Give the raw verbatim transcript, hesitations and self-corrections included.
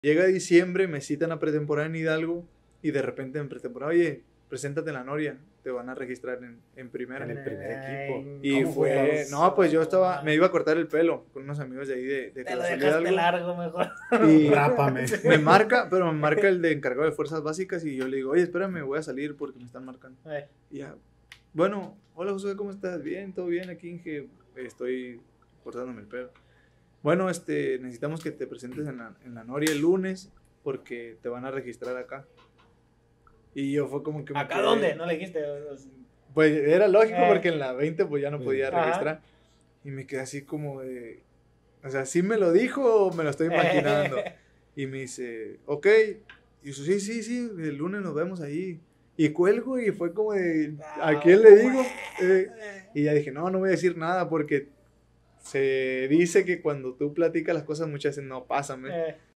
Llega diciembre, me citan a pretemporada en Hidalgo y de repente en pretemporada, oye, preséntate en la Noria, te van a registrar en, en primera. En el primer equipo. Y ¿Cómo fue, eso? no, pues yo estaba, me iba a cortar el pelo con unos amigos de ahí de, de Te lo Cruz Azul dejaste Hidalgo. largo mejor. Y Rápame. me marca, pero me marca el de encargado de fuerzas básicas y yo le digo, oye, espérame, voy a salir porque me están marcando. Eh, Y ya, bueno, hola José, ¿cómo estás? Bien, todo bien, aquí Inge, estoy cortándome el pelo. Bueno, este, necesitamos que te presentes en la, en la Noria el lunes porque te van a registrar acá. Y yo fue como que... me ¿Acá quedé- dónde? ¿No le dijiste? Pues era lógico Eh. porque en la veinte pues ya no podía Ajá. registrar. Y me quedé así como de... O sea, ¿sí me lo dijo o me lo estoy imaginando? Y me dice, ok. Y yo, sí, sí, sí, el lunes nos vemos ahí. Y cuelgo y fue como de, ¿a quién le digo? Eh, y ya dije, no, no voy a decir nada porque se dice que cuando tú platicas las cosas muchas veces no pasan. ¿eh? Eh,